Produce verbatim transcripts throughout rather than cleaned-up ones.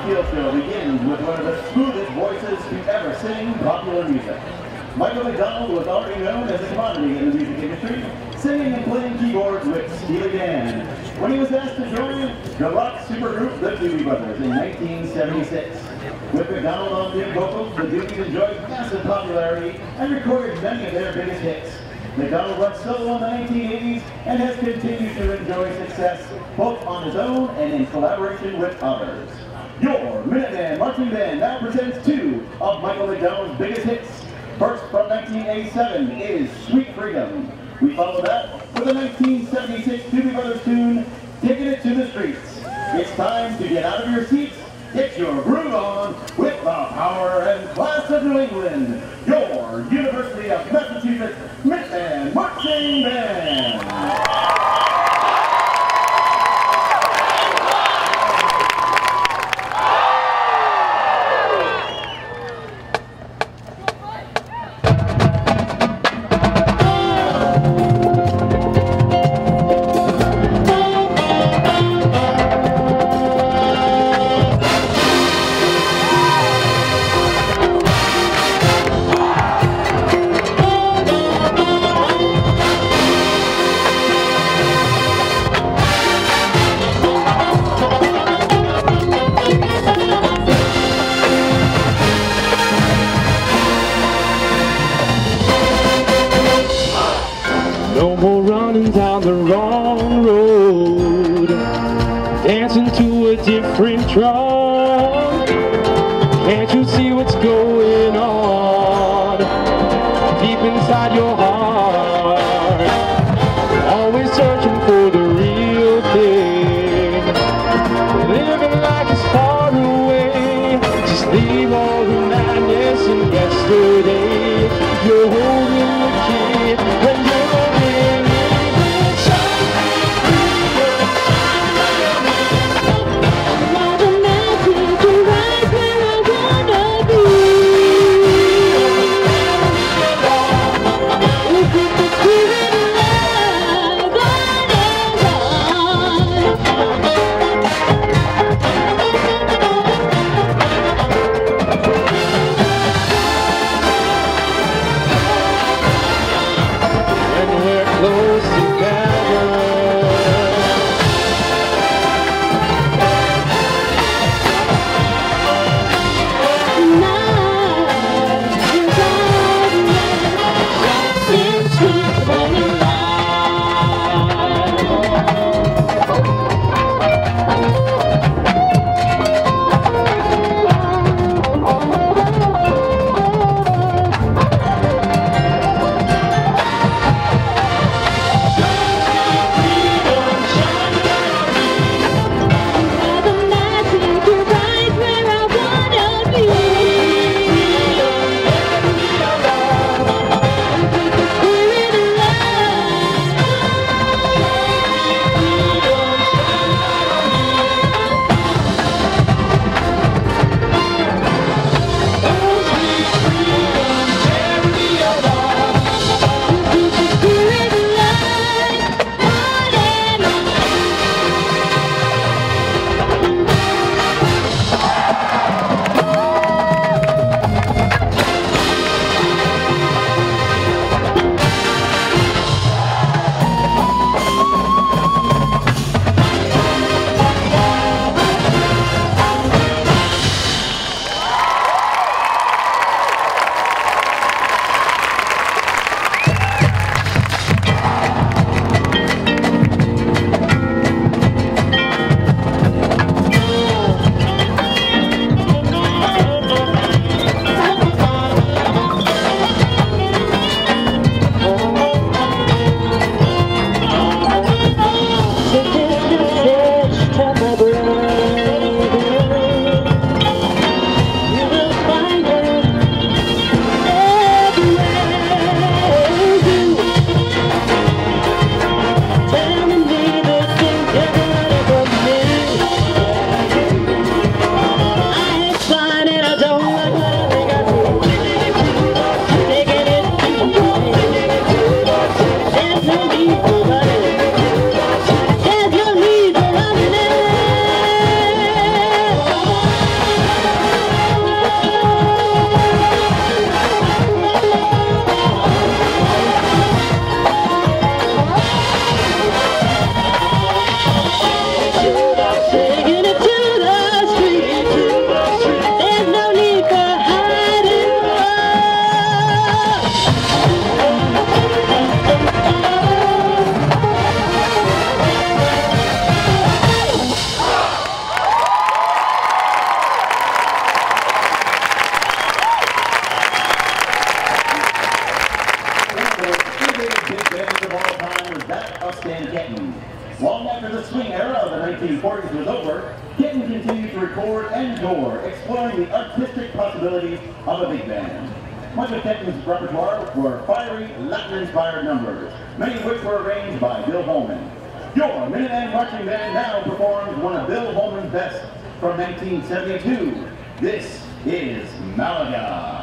skill show begins with one of the smoothest voices to ever sing popular music. Michael McDonald was already known as a commodity in the music industry, singing and playing keyboards with Steely Dan. When he was asked to join the rock supergroup the Doobie Brothers in nineteen seventy-six. With McDonald on lead vocals, the Doobies enjoyed massive popularity and recorded many of their biggest hits. McDonald went solo in the nineteen eighties and has continued to enjoy success both on his own and in collaboration with others. Your Minuteman Marching Band now presents two of Michael McDonald's biggest hits. First, from nineteen eighty-seven, is Sweet Freedom. We follow that with a nineteen seventy-six Doobie Brothers tune, Taking It to the Streets. It's time to get out of your seats, get your groove on with the power and class of New England, your University of Massachusetts Minuteman Marching Band. No more running down the wrong road, dancing to a different drum. Can't you see what's going on deep inside your heart? Always searching for the real thing, living like it's far away. Just leave all the madness in yesterday. You're holding the kid when you're recordings was over, Kitten continued to record and tour, exploring the artistic possibilities of a big band. Much of Kitten's repertoire were fiery, Latin-inspired numbers, many of which were arranged by Bill Holman. Your Minuteman Marching Band now performs one of Bill Holman's best from nineteen seventy-two. This is Malaga.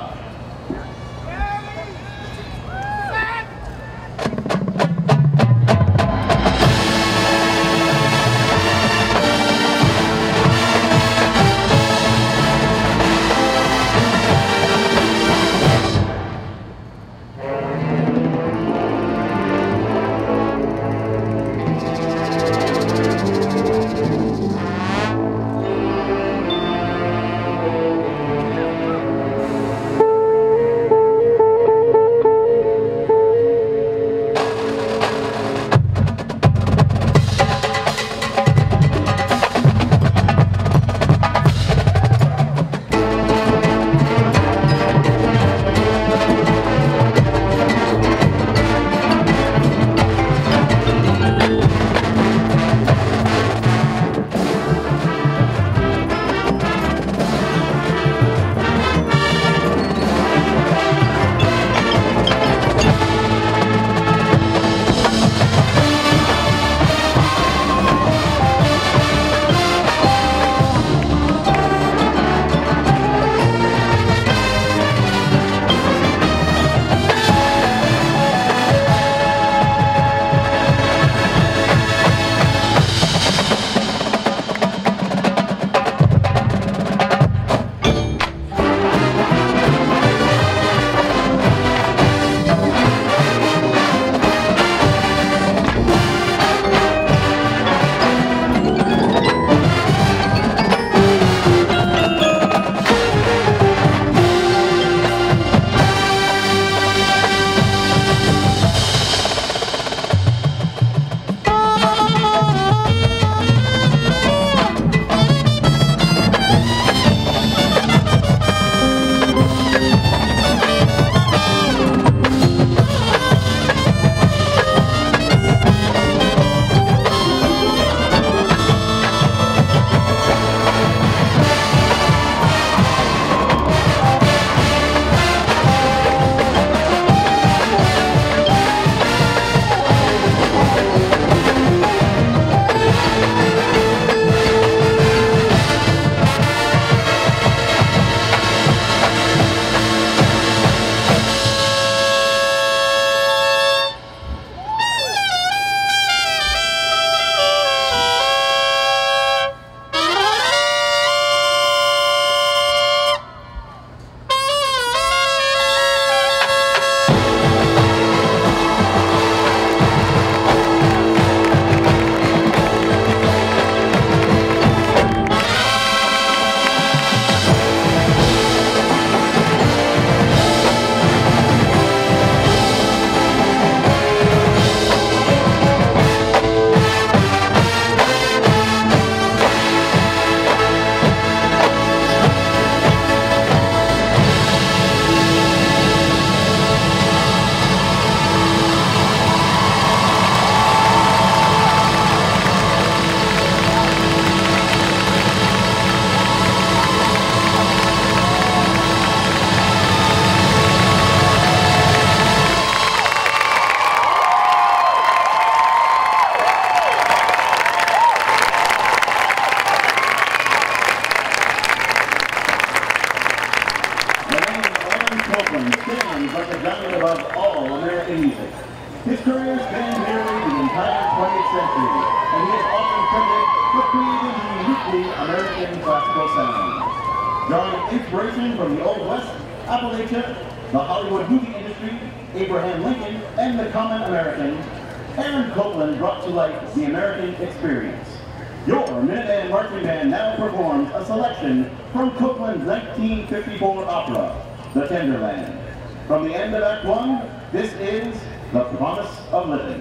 His career spans nearly the entire twentieth century, and he is often credited with creating the uniquely American classical sound. Drawing inspiration from the Old West, Appalachia, the Hollywood movie industry, Abraham Lincoln, and the common American, Aaron Copland brought to life the American experience. Your Minuteman Marching Band now performs a selection from Copland's nineteen fifty-four opera, The Tenderland. From the end of Act One, this is The Promise of Living.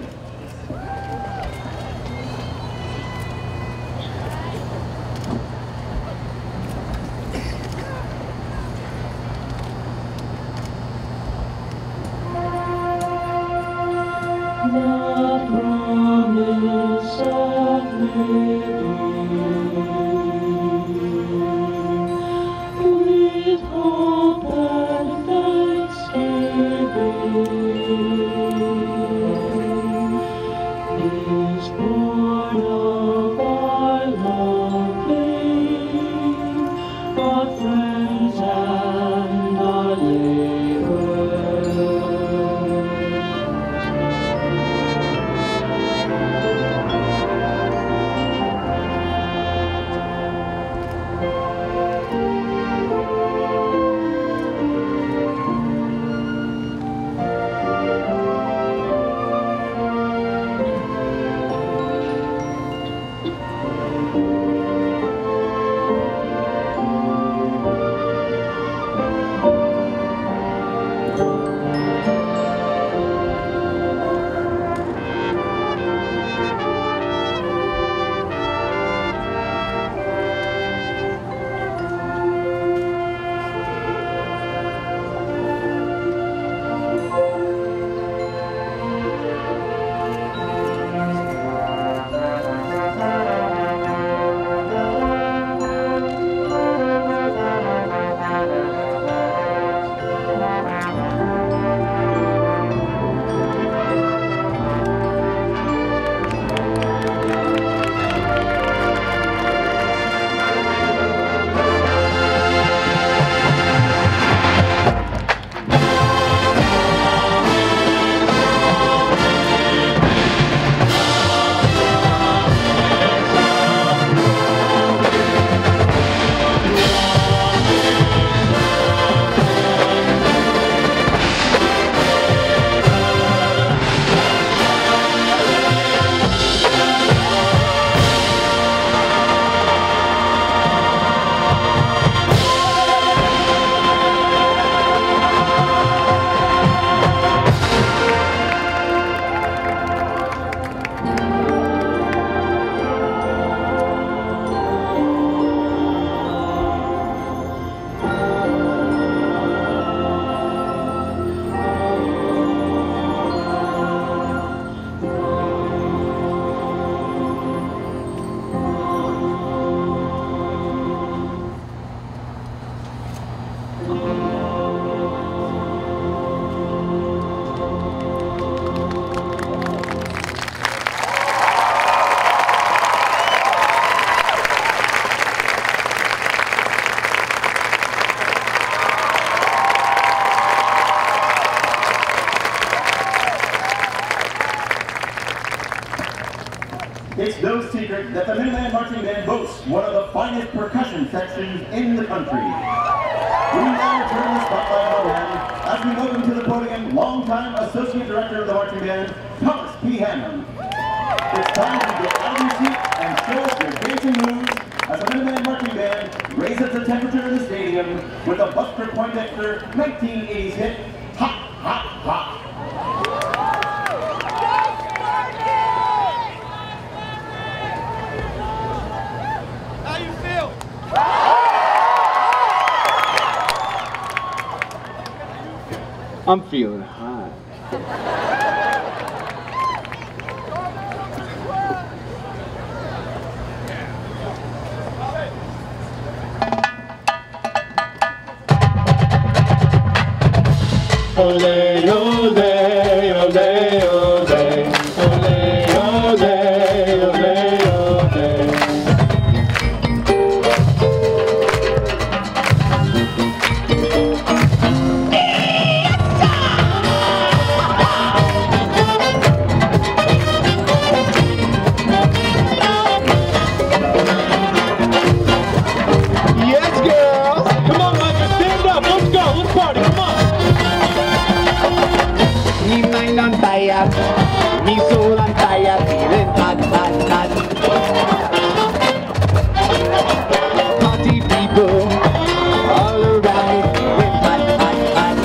The promise of living. our friends and our neighbors. It's no secret that the Minuteman Marching Band boasts one of the finest percussion sections in the country. We now turn the spotlight on them as we welcome to the podium longtime Associate Director of the Marching Band, Thomas P. Hammond. It's time to get out of your seat and show us your dancing moves as the Minuteman Marching Band raises the temperature in the stadium with the Buster Poindexter nineteen eighties hit, Hot, Hot, Hot. I'm feeling hot. Ole, ole, ole, ole, ole, ole, ole, ole. I'm tired, me soul I'm tired, feeling hot, hot, hot. Party people all around me, feeling hot, hot, hot.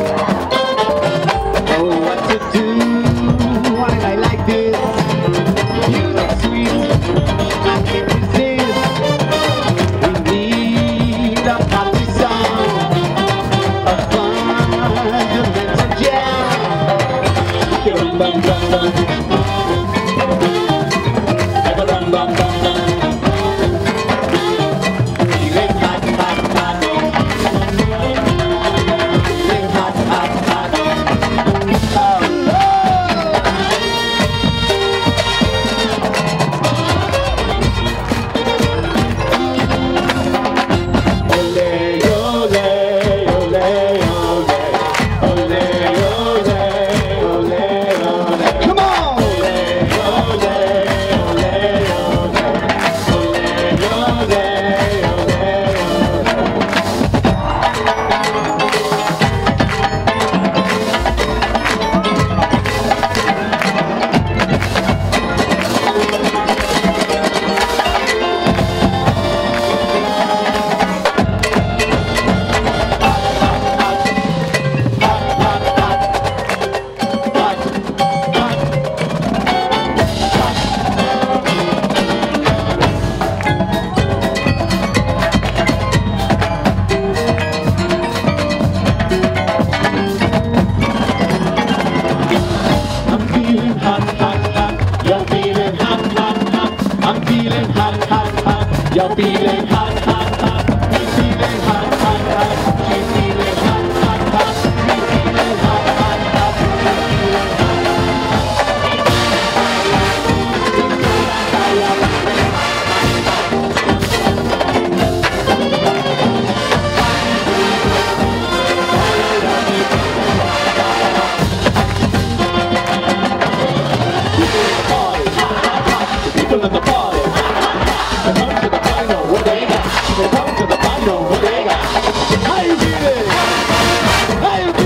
Oh, what to do, why I like this? Music sweet, I can't resist. We need a party song, a fundamental jam. Bum bum bum, bum bum bum. no bodega. How you feeling? How you